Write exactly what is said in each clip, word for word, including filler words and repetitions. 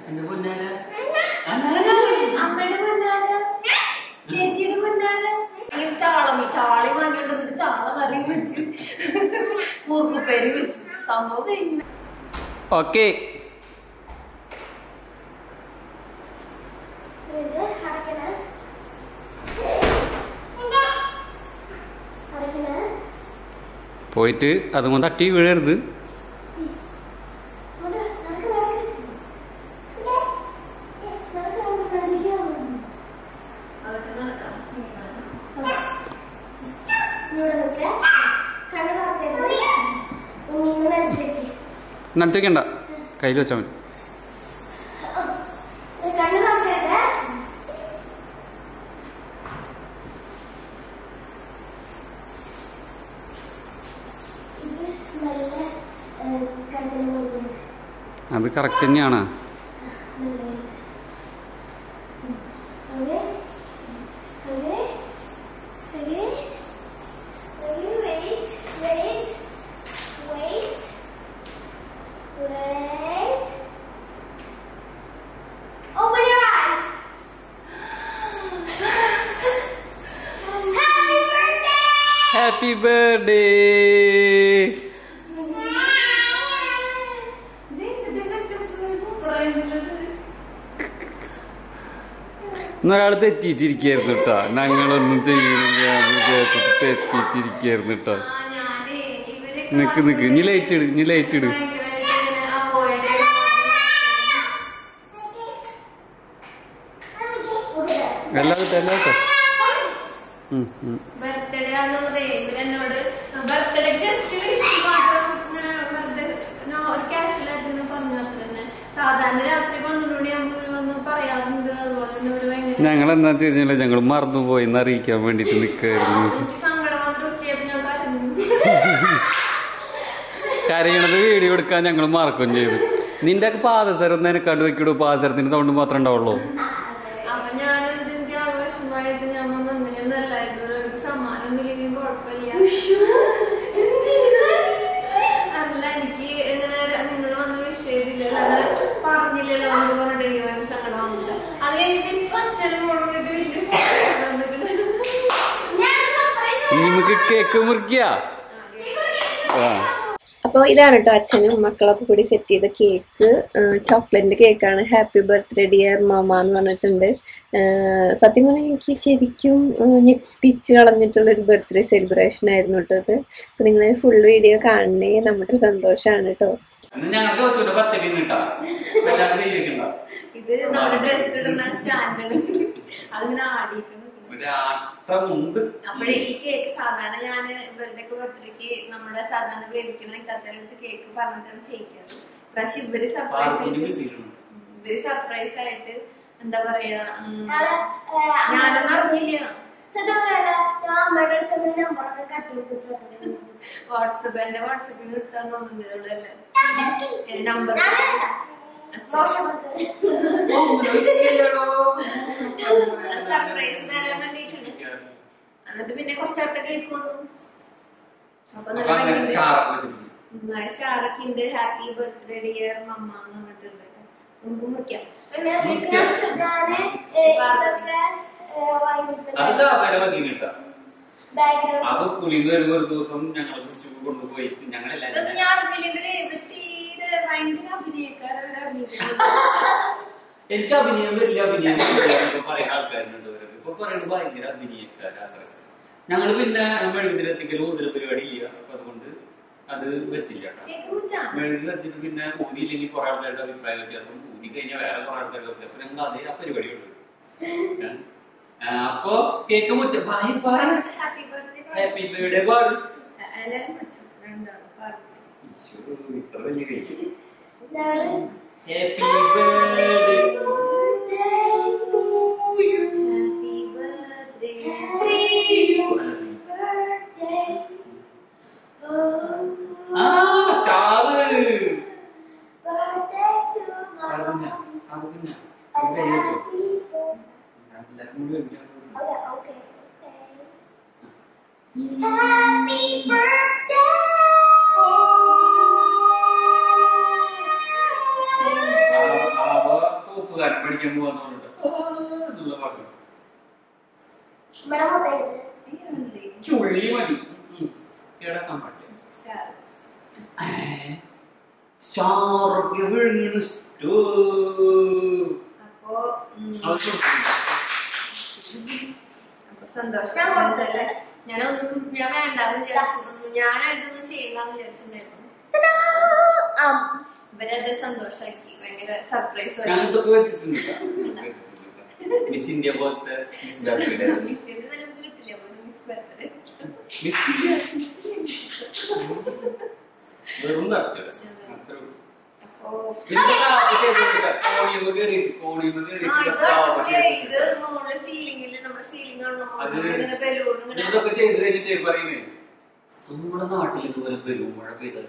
അമ്മയുടെ പൊന്നാര ചേച്ചിയുടെ പൊന്നാര ചാളം ചാളി വാങ്ങിയോണ്ട് ചാള കറി വെച്ച് പൂക്കുപ്പേരി വെച്ചു സംഭവം കഴിഞ്ഞു. ഓക്കെ പോയിട്ട് അതും തട്ടി വീഴരുത്. നനച്ചേക്കണ്ട, കയ്യിൽ വെച്ചാൽ മതി. അത് കറക്റ്റ് തന്നെയാണ്. Happy birthday. ഇന്നൊരാൾ തെറ്റിയിട്ടിരിക്കായിരുന്നു കേട്ടോ. ഞങ്ങളൊന്നും ചെയ്യുന്നില്ല വിചാരിച്ചിട്ട് തെറ്റിയിട്ടിരിക്കായിരുന്നു കേട്ടോ. നിക്ക് നിക്ക് ഇനി ലൈറ്റ് ഇട്, ഇനി ലൈറ്റ് ഇട്. എല്ലാം കിട്ടും, എല്ലാം കിട്ടും. ഞങ്ങൾ എന്താ വെച്ചാൽ ഞങ്ങൾ മറന്നുപോയി എന്ന് അറിയിക്കാൻ വേണ്ടിട്ട് നിൽക്കായിരുന്നു. കരയണത് വീഡിയോ എടുക്കാൻ ഞങ്ങൾ മറക്കുകയും ചെയ്തു. നിന്റെ ഒക്കെ പാദസരം ഒന്ന് എനക്കാണ്ട് വെക്കിടൂ. പാദസരത്തിന്റെ സൗണ്ട് മാത്രമേ ഉണ്ടാവുള്ളൂ. നമുക്ക് കേക്ക് മുറിക്കുക. അപ്പോൾ ഇതാണ് കേട്ടോ അച്ഛനും മക്കളൊക്കെ കൂടി സെറ്റ് ചെയ്ത കേക്ക്. ചോക്ലേറ്റിന്റെ കേക്കാണ്. ഹാപ്പി ബർത്ത്ഡേ ഡിയർ മാമ എന്ന് പറഞ്ഞിട്ടുണ്ട്. സത്യം പറഞ്ഞാൽ എനിക്ക് ശരിക്കും ഞെട്ടിച്ച് കളഞ്ഞിട്ടുള്ളൊരു ബർത്ത്ഡേ സെലിബ്രേഷൻ ആയിരുന്നു കേട്ടോ അത്. അപ്പൊ നിങ്ങൾ ഫുൾ വീഡിയോ കാണണേ, നമ്മുടെ സന്തോഷമാണ് കേട്ടോ. ഇത് നമ്മുടെ ഡ്രസ് ഇടുന്ന സ്റ്റാൻഡാണ്. അതിങ്ങനെ ആടിയിട്ടുണ്ട്. അപ്പോഴേ ഈ കേക്ക് സാധാരണ ഞാൻ ഇവരുടെ ഒക്കെ ബർത്ത്ഡേക്ക് നമ്മുടെ സാധാരണ വേവിക്കുന്ന കത്തരടുത്ത് കേക്ക് പറഞ്ഞിട്ടാണ് ചെയ്യിക്കാറ്. പക്ഷെ ഇവര് സർപ്രൈസ് ഇവര് സർപ്രൈസ് ആയിട്ട് എന്താ പറയാ, ഞാനൊന്നും അറിഞ്ഞില്ല. വാട്സപ്പ് എന്റെ വാട്സപ്പിൽ എടുത്താൻ തോന്നുന്നത് നമ്പർ സർപ്രൈസ് തരാൻ വേണ്ടിട്ടുണ്ട്. എന്നിട്ട് പിന്നെ കുറച്ചേരത്തെ കേക്ക് വന്നു. അപ്പൊ സ്റ്റാറൊക്കെ ഉണ്ട്. ഹാപ്പി ബർത്ത്ഡേ ഡിയർ മമ്മ എന്ന് പറഞ്ഞിട്ടുണ്ട്. നമുക്ക് മുറിക്കാം. എനിക്ക് അഭിനയം വലിയ അഭിനയം പറയുന്ന ആൾക്കാരുണ്ട്. ഇപ്പൊ പറയുന്നത് ഭയങ്കര അഭിനയിക്കാരാ. ഞങ്ങള് പിന്നെ മെഴുകുതിരത്തിക്കൽ ഊതൽ പരിപാടി ഇല്ല. അപ്പൊ അതുകൊണ്ട് അത് വെച്ചില്ല. മെഴുകിൽ വെച്ചിട്ട് പിന്നെ ഊതിയില്ലെങ്കിൽ കുറെ ആൾക്കാരുടെ അഭിപ്രായ വ്യത്യാസം. ഊതി കഴിഞ്ഞാൽ വേറെ കുറെ ആൾക്കാരുടെ വ്യത്യാസം. അപ്പൊ ഞങ്ങൾ അതേ ആ പരിപാടിയുള്ളൂ. അപ്പൊ കേക്ക് മുച്ച ഹാപ്പി ബർത്ത്ഡേ പാട്. ഇത്ര വലിയ cake. Happy birthday to you. Happy birthday to you. Ah, Shalu. Birthday to Mama. Happy birthday. തപ്പുകാരൻ പഠിക്കാൻ പോവാന്നുണ്ട് എന്നുള്ള പാട്ട് ചുള്ളി മതി കേടാക്കാൻ പാടില്ല ചാറൊക്കെ വിഴുങ്ങണ സന്തോഷം ഞാനൊന്നും ഞാൻ വേണ്ടാന്ന് വിചാരിച്ചു ഞാനായിട്ടൊന്നും ചെയ്യണ്ടെന്ന് വിചാരിച്ചിട്ടുണ്ടായിരുന്നു ഇവരത് സന്തോഷാക്കി ഭയങ്കര സർപ്രൈസ് മിസ് ഇന്ത്യ പോലത്തെ കിട്ടില്ല മിസ് ബർത്ത്ഡേ വെറും ഇതൊക്കെ ചെയ്ത് കഴിഞ്ഞിട്ട് പറയുന്നേ നമ്മുടെ നാട്ടിൽ ഇതുപോലെ വരും മഴ പെയ്താലും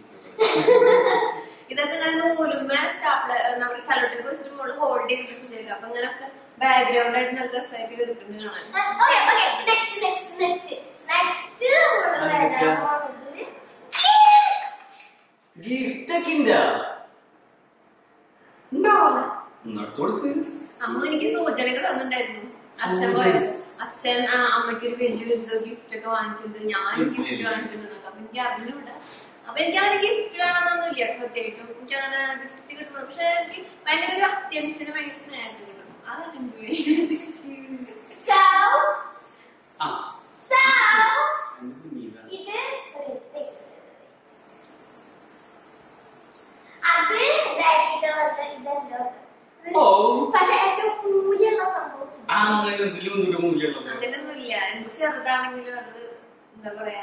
ഇതൊക്കെ ഞാൻ നൂലുമേ സ്റ്റാപ്ലർ നമ്മുടെ സലോട്ടിൽ വെച്ചിട്ട് മോള് ഹോൾഡ് ചെയ്ത് വെച്ചിരിക്കും അപ്പൊ ഇങ്ങനെയൊക്കെ ബാക്ക്ഗ്രൗണ്ട് ആയിട്ട് നല്ല രസമായിട്ട് കിടക്കുന്നത് അമ്മ എനിക്ക് സൂചനകൾ തന്നിട്ടുണ്ടായിരുന്നു അച്ഛൻ പോയ അച്ഛൻ അമ്മയ്ക്ക് ഒരു വലിയൊരു ഗിഫ്റ്റ് ഒക്കെ വാങ്ങിച്ചിട്ടുണ്ട് ഞാൻ ഗിഫ്റ്റ് വാങ്ങിച്ചിട്ടുണ്ട് അപ്പൊ എനിക്ക് അറിഞ്ഞൂടാ അപ്പൊ എനിക്ക് അങ്ങനെ ഗിഫ്റ്റ് വേണമെന്നൊന്നുമില്ല പ്രത്യേകിച്ചും എനിക്ക് അങ്ങനെ ഗിഫ്റ്റ് കിട്ടുന്നത് പക്ഷെ എനിക്ക് ഭയങ്കര ഒരു അത്യാവശ്യം ഭയങ്കര സ്നേഹം കിട്ടും അതാണ് എനിക്ക് അതിലൊന്നുമില്ല എനിക്ക് ചെറുതാണെങ്കിലും അത് എന്താ പറയാ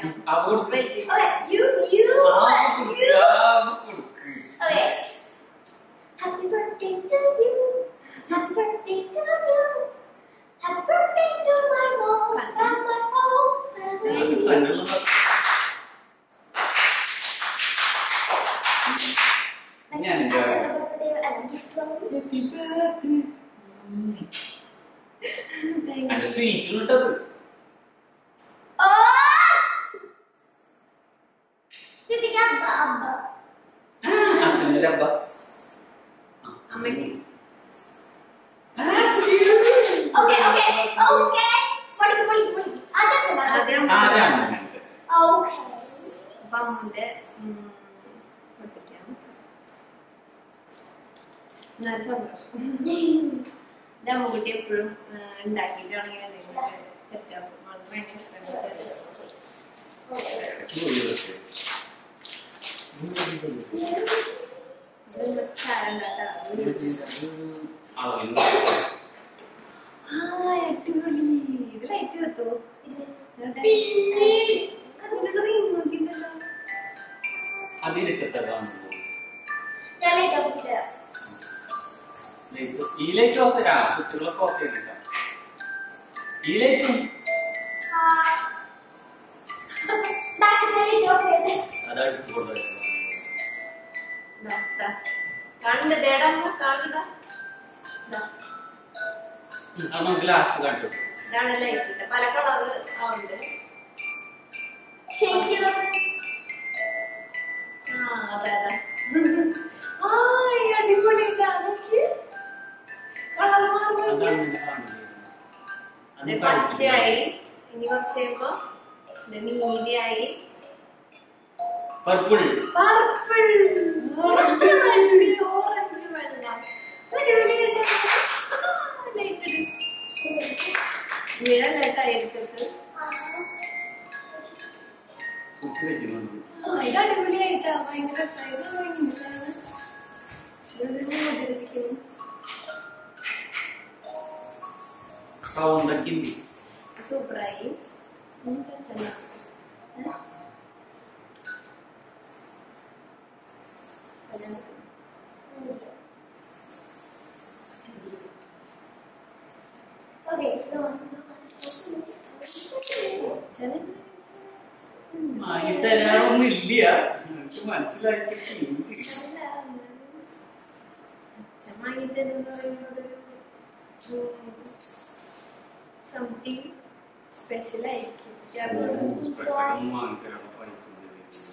Happy birthday to you. Happy birthday to you. Happy birthday to my mom and my whole family. And sweet ഉള്ളത് അമ്മയ്ക്ക് Okay, okay, okay. What is what is what is? ആദ്യം Okay. അപ്പൊ അമ്മന്റെ പഠിപ്പിക്കാം നല്ല സന്തോഷം എന്റെ അമ്മക്കുട്ടി എപ്പോഴും ഉണ്ടാക്കിയിട്ടാണെങ്കിൽ എന്തെങ്കിലും സെറ്റ് ആക്കും അവൾക്ക് ഭയങ്കര ഇഷ്ടമാണ് അടിപൊളി ഇത് ലൈറ്റ് കത്തോ അതിലിട്ടതാണ് ഞാൻ ലൈറ്റ് ഈ ലൈറ്റ് ഓഫ് തരാം കുട്ടികളൊക്കെ ഓഫ് ചെയ്തിട്ടാ ഈ ലൈറ്റും അതടുത്ത് കൊണ്ടുവരാം കാണണ്ട ദേടമ്മ കാണണ്ട അത് നമുക്ക് ലാസ്റ്റ് കണ്ടു ഇതാണ് ലൈറ്റ് പല കളറ് ഉണ്ട് ആ അതെ അതെ ആ അടിപൊളി കളർ മാറുമ്പോ പച്ചയായി ഇനി കുറച്ച് കഴിയുമ്പോ നീലയായി പർപ്പിൾ പർപ്പിൾ ഓറഞ്ച് വെള്ളം വീഴലായിട്ടായിട്ട് ഇത് അടിപൊളിയായിട്ടാ ഭയങ്കര സൂപ്പറായി തരാറൊന്നുമില്ല മനസ്സിലായിട്ട് സംതിങ് സ്പെഷ്യൽ ആയിരിക്കും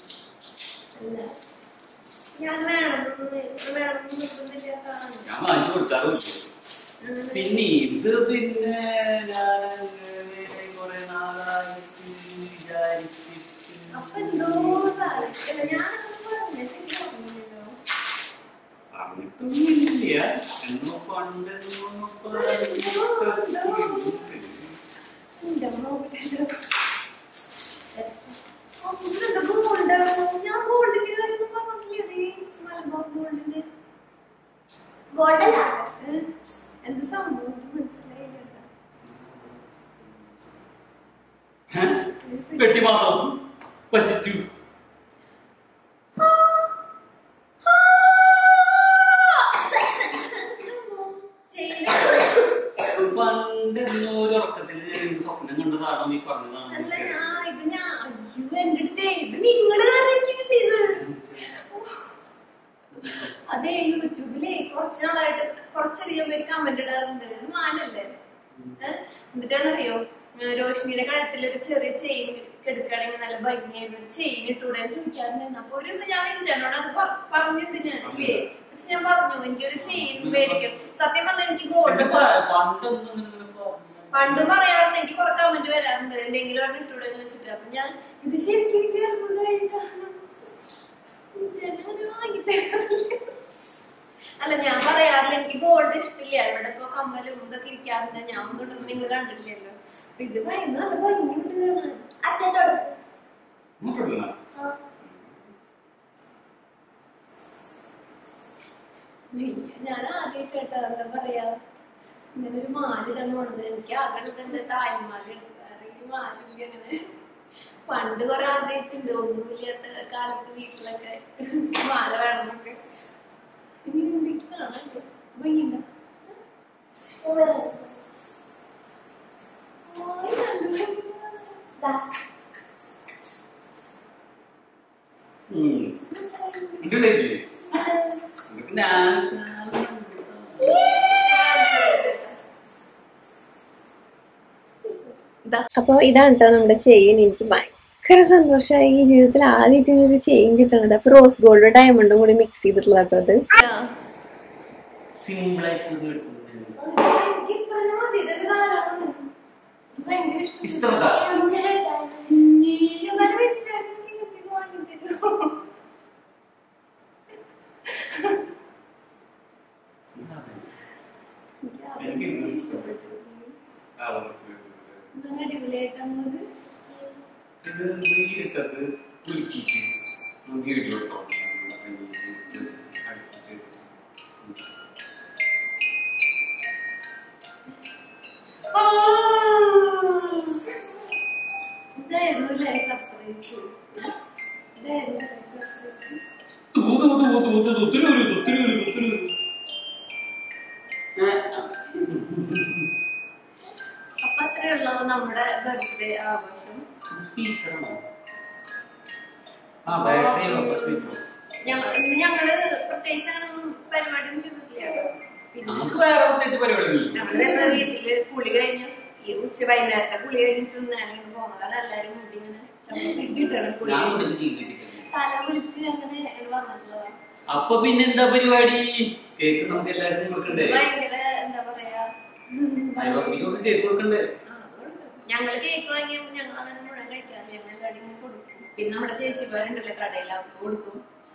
ഞാൻ വേണം വേണം നിർബന്ധമില്ല കൊടുക്കാറുമില്ല. പിന്നെ ഇത് പിന്നെ ഞാൻ കുറെ നാളായിട്ട് വിചാരിച്ചിട്ട് പറഞ്ഞിട്ടൊന്നുമില്ല. എന്നോ പണ്ടെന്നോ എന്ത് സംഭവം മനസ്സിലായില്ല. വെട്ടിമാസം പറ്റിച്ചു. പണ്ടെന്നോ ഒരു ഉറക്കത്തിൽ സ്വപ്നം കണ്ടതാണോ നീ പറഞ്ഞതാണ്. അതെ, യൂട്യൂബില് കുറച്ച് നാളായിട്ട് കുറച്ചധികം പേര് കമന്റ് ഇടാറുണ്ട്. മാലല്ലേ എന്നിട്ടാന്നറിയോ, രോഷിനിയുടെ കഴുത്തിൽ ഒരു ചെറിയ ചെയിൻ എടുക്കുകയാണെങ്കിൽ നല്ല ഭംഗിയായിരുന്നു, ഒരു ചെയിൻ ഇട്ടൂടെ ചോദിക്കാറുണ്ടായിരുന്നു. അപ്പൊ ഒരു ദിവസം ഞാൻ വിളിച്ചോട് അത് പറഞ്ഞിട്ടുണ്ട് ഞാൻ ഇല്ലേ. പക്ഷെ ഞാൻ പറഞ്ഞു എനിക്കൊരു ചെയിൻ മേടിക്കണം. സത്യം പറഞ്ഞാൽ എനിക്ക് ഗോൾഡ് പണ്ട് പറയാറുണ്ട്, എനിക്ക് കുറെ കമന്റ് വരാറുണ്ട് എന്തെങ്കിലും പറഞ്ഞ് ഇട്ടൂടെ എന്ന് വെച്ചിട്ട്. അപ്പൊ ഞാൻ ഇത് ശരിക്കും അല്ല, ഞാൻ പറയാറില്ല എനിക്ക് ഗോൾഡ് ഇഷ്ടമില്ല. ഇവിടെ ഇപ്പൊ കമ്മലും ഇതൊക്കെ ഇരിക്കാറുണ്ട്. ഞാൻ ഒന്നും ഇടുന്നത് നിങ്ങൾ കണ്ടിട്ടില്ലല്ലോ. ഇത് ഭയങ്കര നല്ല ഭംഗിയുണ്ട് കാണാൻ. അച്ഛനോട് ഞാൻ ആദ്യമായിട്ടാ എന്താ പറയാ ഇങ്ങനെ ഒരു മാല ഇടാൻ പോണത്. എനിക്ക് ആകെ തന്നെ താലിമാല എടുക്കാറ്, ഈ മാലില്ല. അങ്ങനെ പണ്ട് കുറെ ആഗ്രഹിച്ചിട്ടുണ്ട്, ഒന്നുമില്ലാത്ത കാലത്ത് വീട്ടിലൊക്കെ മാല വേണമെന്നൊക്കെ. ഇങ്ങനെ കാണാൻ ഭംഗിയുണ്ട. അപ്പൊ ഇതാണ് കേട്ടോ നമ്മുടെ ചെയിൻ. എനിക്ക് ഭയങ്കര സന്തോഷമായി. ഈ ജീവിതത്തിൽ ആദ്യമായിട്ട് ഒരു ചെയിൻ കിട്ടണത്. അപ്പൊ റോസ് ഗോൾഡ് ഡയമണ്ടും കൂടി മിക്സ് ചെയ്തിട്ടുള്ള കേട്ടോ അത്. അടിപൊളിയായിട്ടത് ഇതായിരുന്നു സർപ്രൈസ്. ഇതായിരുന്നു അപ്പൊ അത്രയുള്ളൂ നമ്മുടെ ബർത്ത്ഡേ ആഘോഷം. ഞങ്ങള് പ്രത്യേകിച്ച് പരിപാടിയും ചെയ്തിട്ടില്ല. ഞങ്ങളുടെ വീട്ടില് കുളി കഴിഞ്ഞ് ഈ ഉച്ച വൈകുന്നേരത്തെ കുളി കഴിഞ്ഞിട്ട് നേരം പോകുന്നത്. അതെല്ലാരും കൂടി ഇങ്ങനെ ഇട്ടിട്ടാണ് കുളി തല വിളിച്ച് അങ്ങനെ വന്നിട്ടുള്ളതാണ്. അപ്പൊ പിന്നെ എന്താ പരിപാടി? കേക്ക് നമുക്ക് എല്ലാവർക്കും കൊടുക്കണ്ടേ? ഭയങ്കര എന്താ പറയാ, കേക്ക് കൊടുക്കണ്ടേ? ഞങ്ങള് കേക്ക് വാങ്ങിയപ്പോ ഞങ്ങൾ അങ്ങനെ മുഴുവൻ കഴിക്കാറ്. ഞങ്ങൾ എല്ലാവരും കൊടുക്കും. പിന്നെ നമ്മുടെ ചേച്ചിമാരുണ്ടല്ലോ കടയിൽ, അവർക്ക് കൊടുക്കും.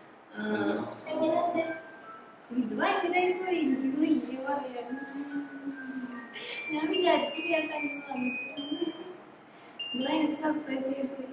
ഇത് ഭയങ്കരമായി പോയി. എനിക്ക് വലിയ പറയാൻ ഞാൻ വിചാരിച്ചില്ല. ഭയങ്കര സർപ്രൈസ് ആയി പോയി.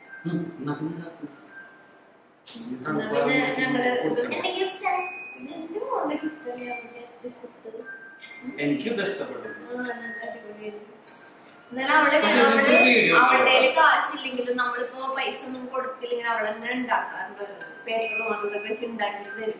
പിന്നെ ഞങ്ങള് പിന്നെ എന്റെ മോളുടെ ഗിഫ്റ്റ് അറിയാൻ ഇഷ്ടപ്പെട്ടത്. എനിക്കും ഇഷ്ടപ്പെട്ടു. എന്നാലും അവള് അവള് അവളുടെ കാശില്ലെങ്കിലും നമ്മളിപ്പോ പൈസ ഒന്നും കൊടുത്തില്ലെങ്കിൽ അവളെന്നെ ഉണ്ടാക്കാറുണ്ട്. പേപ്പറും അതും ഇതൊക്കെ വെച്ച് ഉണ്ടാക്കിട്ട് തരും.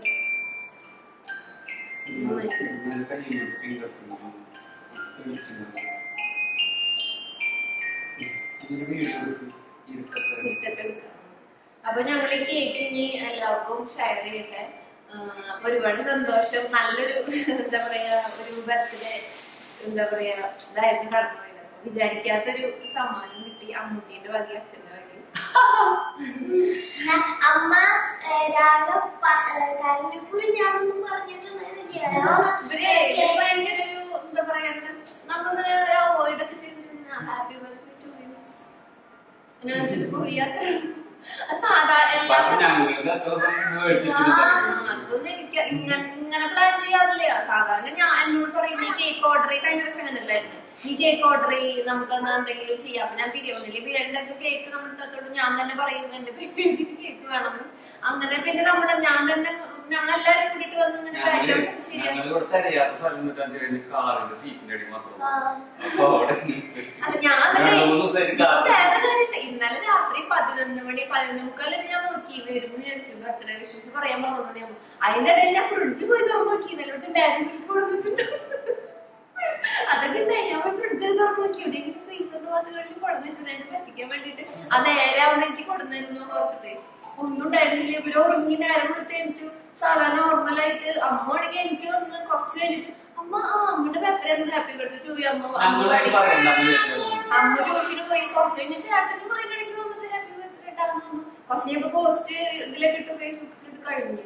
അപ്പൊ ഞങ്ങൾ ഈ കേക്ക് ഇനി എല്ലാവർക്കും ഷെയർ ചെയ്യട്ടെ. അപ്പൊ ഒരുപാട് സന്തോഷം. നല്ലൊരു എന്താ പറയാ ഒരു ബർത്ത്ഡേ എന്താ പറയാ ഇതായിരുന്നു കടന്നു പോയത്. വിചാരിക്കാത്തൊരു സമ്മാനം കിട്ടി അമ്മൂട്ടിന്റെ വക അച്ഛന്റെ വക. അമ്മ രാവിലെ കരഞ്ഞപ്പോഴും ഞാനൊന്നും പറഞ്ഞിട്ടുണ്ടായിരുന്നില്ല. ഭയങ്കര ഒരു എന്താ പറയാ നമ്മളിങ്ങനെ അവോയ്ഡ് ഒക്കെ ചെയ്തിട്ടുണ്ട്. ഹാപ്പി ബർത്ത്ഡേ ടു യു പോയി അത്ര സാധാരണ അതൊന്നും എനിക്ക് ഇങ്ങനെ പ്ലാൻ ചെയ്യാറില്ല. സാധാരണ ഞാൻ എന്നോട് പറയും നീ കേക്ക് ഓർഡർ ചെയ്ത് കഴിഞ്ഞ ദിവസം അങ്ങനെയല്ലായിരുന്നു, നീ കേക്ക് ഓർഡർ ചെയ്ത് നമുക്ക് എന്തെങ്കിലും ചെയ്യാം. അപ്പൊ ഞാൻ തിരിയൊന്നില്ല ബിരിയാണിന്റെ കേക്ക് നമ്മൾ ഇട്ടത്തോട് ഞാൻ തന്നെ പറയും എന്റെ പേര് കേക്ക് വേണമെന്ന്. അങ്ങനെ പിന്നെ നമ്മള് ഞാൻ തന്നെ ഞങ്ങളെല്ലാരും കൂടിയിട്ട് വന്ന് ഇങ്ങനെ ഇന്നലെ രാത്രി പതിനൊന്ന് മണി പതിനൊന്ന് മുക്കാലും ഞാൻ നോക്കി വരും വിചാരിച്ചു ബർത്ത്ഡേ വിഷസ് പറയാൻ പറഞ്ഞു. അതിന്റെ ഇടയിൽ ഞാൻ ഫ്രിഡ്ജ് പോയി തുറന്നു നോക്കി ഇന്നലോട്ട് ബാഗ് മിൽക്ക് കൊടുത്തിട്ടുണ്ട്. അതൊക്കെ ഉണ്ടായി. ഞാൻ ഫ്രിഡ്ജിൽ തുറന്നു നോക്കി എവിടെയെങ്കിലും ഫ്രീസറിന്റെ ഭാഗത്തുകളിൽ കൊടുന്നു വെച്ചതിനെ പറ്റിക്കാൻ വേണ്ടിട്ട് അത് നേരെ അവിടെ എനിക്ക് കൊടുന്നിരുന്നു ഓർത്തിട്ട് ഒന്നും ഉണ്ടായിരുന്നില്ല. ഇവര് ഉറങ്ങി നേരം കൊടുത്ത് എനിക്ക് സാധാരണ നോർമലായിട്ട് അമ്മ ആണെങ്കിൽ എനിക്ക് വന്ന് കുറച്ച് കഴിഞ്ഞിട്ട് അമ്മ ആ അമ്മയുടെ birthday happy birthday to you അമ്മ അമ്മ ജോഷിന് പോയി കുറച്ച് കഴിഞ്ഞ ചേട്ടനും അതിനിടയ്ക്ക് വന്നിട്ട് ഹാപ്പി ബർത്ത്ഡേ ഉണ്ടാകുന്നു. പക്ഷെ ഞാൻ ഇപ്പൊ പോസ്റ്റ് ഇതിലൊക്കെ ഇട്ട് ഫേസ്ബുക്കിൽ കഴിഞ്ഞു.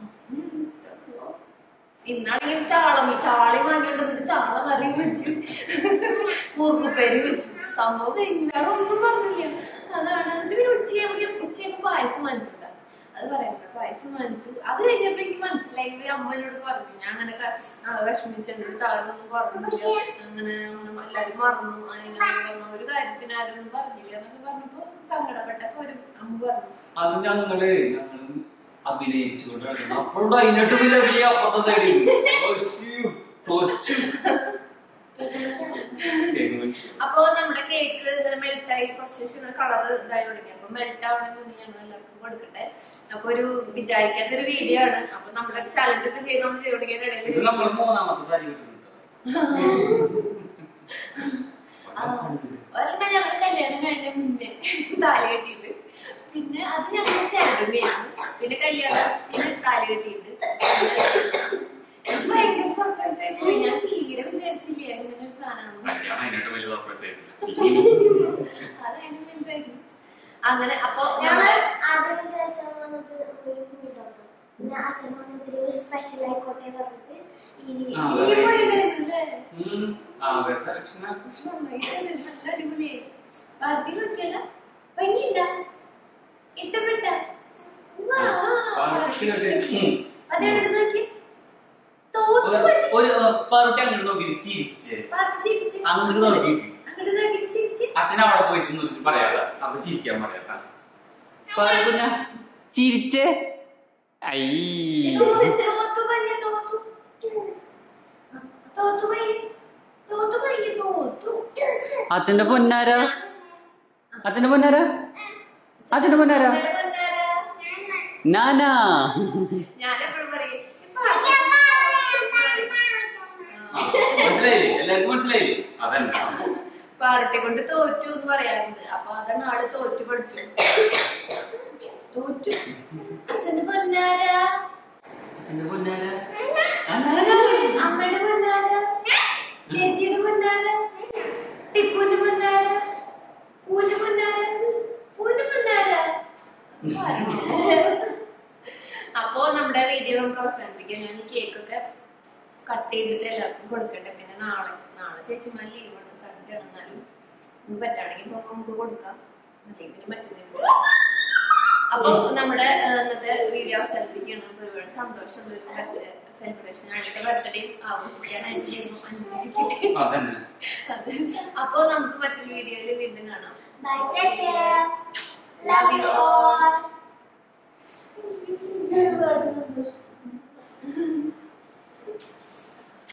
ഇന്നാണെങ്കിൽ ചാളം ചാളി വാങ്ങിയോണ്ട് വന്നിട്ട് ചാള കറിയും വെച്ച് കൂർക്കുപ്പേരി വെച്ചു. സംഭവം കഴിഞ്ഞു. വേറെ ഒന്നും പറഞ്ഞില്ല. അതാണ്. എന്നിട്ട് പിന്നെ ഉച്ചയാകുമ്പോ ഉച്ചയാകുമ്പോ പായസം വാങ്ങിച്ചിട്ടാ അത് പറയാം. പായസം വാങ്ങിച്ചു. അത് കഴിഞ്ഞപ്പോ എനിക്ക് മനസ്സിലായി അമ്മ എന്നോട് പറഞ്ഞു ഞാൻ അങ്ങനെ വിഷമിച്ചെന്നോട് താരൊന്നും പറഞ്ഞില്ല, അങ്ങനെ എല്ലാരും മറന്നു, അതിന് ഒരു കാര്യത്തിന് ആരൊന്നും പറഞ്ഞില്ല എന്നൊക്കെ പറഞ്ഞപ്പോ സങ്കടപ്പെട്ടപ്പോ ഒരു അമ്മ പറഞ്ഞു അത് ഞങ്ങള് ഞങ്ങള് അഭിനയിച്ചുകൊണ്ടിരുന്നു. അപ്പോഴും അതിനോട്ട് പിന്നെ വലിയ അപ്പുറത്തെ സൈഡിൽ അപ്പൊ നമ്മുടെ കേക്ക് മെൽറ്റായി കുറച്ച് കളർ ഇതായി തുടങ്ങി. അപ്പൊ മെൽറ്റ് ആവണ മുന്നേ ഞങ്ങൾ എല്ലാവർക്കും കൊടുക്കട്ടെ. അപ്പൊ ഒരു വിചാരിക്കാത്ത ഒരു വീഡിയോ ആണ്. അപ്പൊ നമ്മുടെ ചലഞ്ച് ഒക്കെ ചെയ്ത് നമ്മൾ ചെയ്ത് തുടങ്ങിയ ഇടയിൽ ഒരെണ്ണം ഞങ്ങൾ കല്യാണം കഴിഞ്ഞ മുന്നേ താലി കെട്ടിയിട്ട് പിന്നെ അത് ഞങ്ങൾ ചെലവിയാണ്. പിന്നെ കല്യാണത്തിന് താലി കെട്ടിയിട്ട് ഭയങ്കര സർപ്രൈസ് ആയി പോയി. ഞാൻ തീരെ വിചാരിച്ചില്ല ഇങ്ങനെ ഒരു സാധനം. അതതിനെന്തായിരുന്നു അങ്ങനെ. അപ്പൊ ഞങ്ങൾ ആദ്യം വിചാരിച്ചത് ഒരു കുഞ്ഞിട്ടോട്ടോ പിന്നെ അച്ഛൻ വന്നിട്ട് സ്പെഷ്യൽ ആയിക്കോട്ടെ പറഞ്ഞിട്ട് ഈ അടിപൊളിയായി പാർട്ടി നോക്കിയല്ല ഭംഗിയുണ്ട ഇഷ്ടപ്പെട്ട അതെവിടെ നോക്കി അച്ഛനവിടെ പോയിട്ട് പറയാ അപ്പൊ ചിരിക്കാൻ പറയാ ചിരിച്ചേ. അച്ഛന്റെ പൊന്നാര അച്ഛന്റെ പൊന്നാര അച്ഛന്റെ പൊന്നാര നാനാ ഞാനെപ്പോഴും പറയും മനസ്സിലായില്ലേ? എല്ലാവർക്കും മനസ്സിലായില്ലേ? അതന്നെ പാർട്ടി കൊണ്ട് തോറ്റു എന്ന് പറയാറുണ്ട്. അപ്പൊ അതാണ് ആള് തോറ്റു പഠിച്ചു. തോറ്റു അച്ഛന്റെ പൊന്നാര അച്ഛന്റെ പൊന്നാര അമ്മയുടെ പൊന്നാര ചേച്ചിയുടെ പൊന്നാര ടിപ്പുന്റെ പൊന്നാര പൂന്റെ പൊന്നാര പൂന്റെ പൊന്നാര. അപ്പൊ നമ്മുടെ വീഡിയോ നമുക്ക് അവസാനിപ്പിക്കാം. ഞാൻ ഈ കേക്കൊക്കെ കട്ട് ചെയ്തിട്ട് എല്ലാവർക്കും കൊടുക്കട്ടെ. പിന്നെ നാളെ നാളെ ചേച്ചിമാർ ലീവ് ഉണ്ട്, സൺഡേ ആണെന്നാലും പറ്റുകയാണെങ്കിൽ ഇപ്പൊ നമുക്ക് കൊടുക്കാം, അല്ലെങ്കിൽ പിന്നെ പറ്റുന്നില്ല. അപ്പൊ നമ്മുടെ ഇന്നത്തെ വീഡിയോ അവസാനിപ്പിക്കുകയാണ്. ഒരുപാട് സന്തോഷമുള്ള ഒരു ബർത്ത്ഡേ സെലിബ്രേഷൻ ആണ്. ബർത്ത്ഡേ ആഘോഷിക്കാൻ അപ്പൊ നമുക്ക് മറ്റൊരു വീഡിയോയിൽ വീണ്ടും കാണാം. Bye, take care. Love you all.